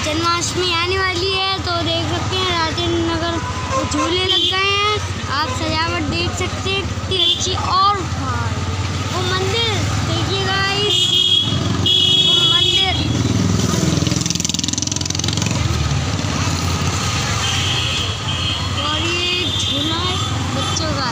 जन्माष्टमी आने वाली है तो देख सकते हैं राजेंद्र नगर झूले लग गए हैं। आप सजावट देख सकते हैं कितनी अच्छी। और वो मंदिर देखिए गाइस, वो मंदिर और ये झूला है बच्चों का।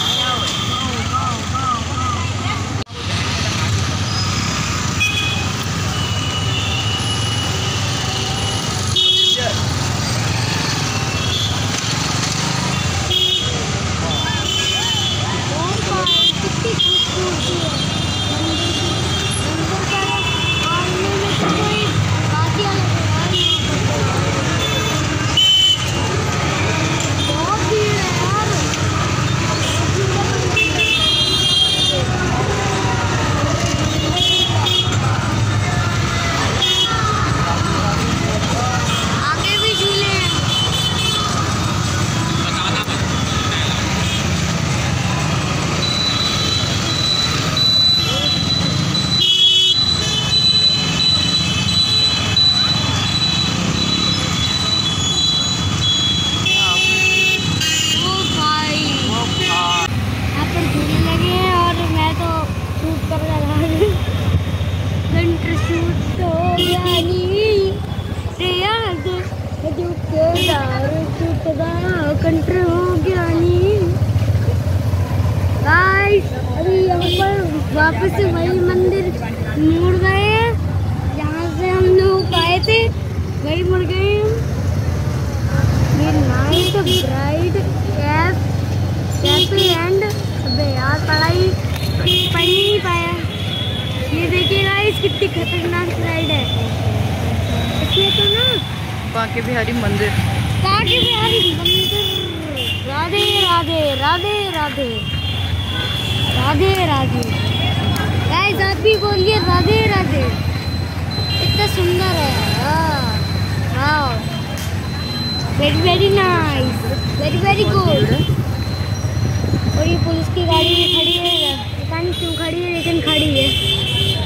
कंट्री हो गया नी गाइस। अभी यहाँ पर वापस से वही मंदिर मुड़ गए हैं जहाँ से हम लोग आए थे, वही मुड़ गए हैं। ये नाइट ब्राइड कैफे एंड अबे यार पढ़ाई पढ़ नहीं पाया। ये देखिए गाइस कितनी खतरनाक राइड है इसमें तो ना। बांके बिहारी मंदिर, बांके बिहारी मंदिर। राधे राधे राधे राधे राधे राधे। गाइस आप भी बोलिए राधे राधे। इतना सुंदर है। Wow, very very nice, very very good. और ये पुलिस की गाड़ी भी खड़ी है, पता नहीं क्यों खड़ी है लेकिन खड़ी है।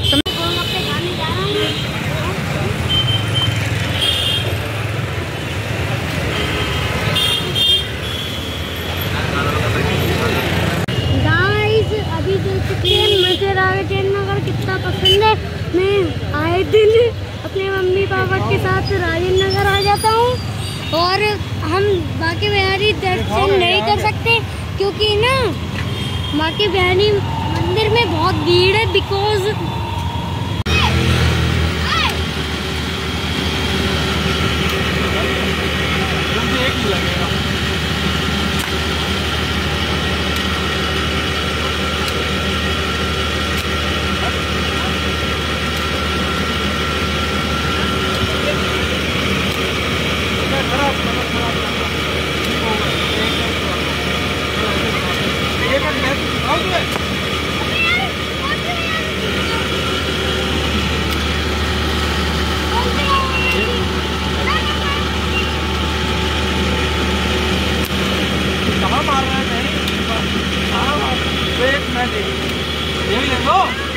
मुझे राजेंद्र नगर कितना पसंद है। मैं आए दिन अपने मम्मी पापा के साथ राजेंद्र नगर आ जाता हूँ। और हम बांके बिहारी दर्शन नहीं कर सकते क्योंकि ना बांके बिहारी मंदिर में बहुत भीड़ है। बिकॉज कहाँ मार रहा है? नहीं, एक मिनट, यही ले लो।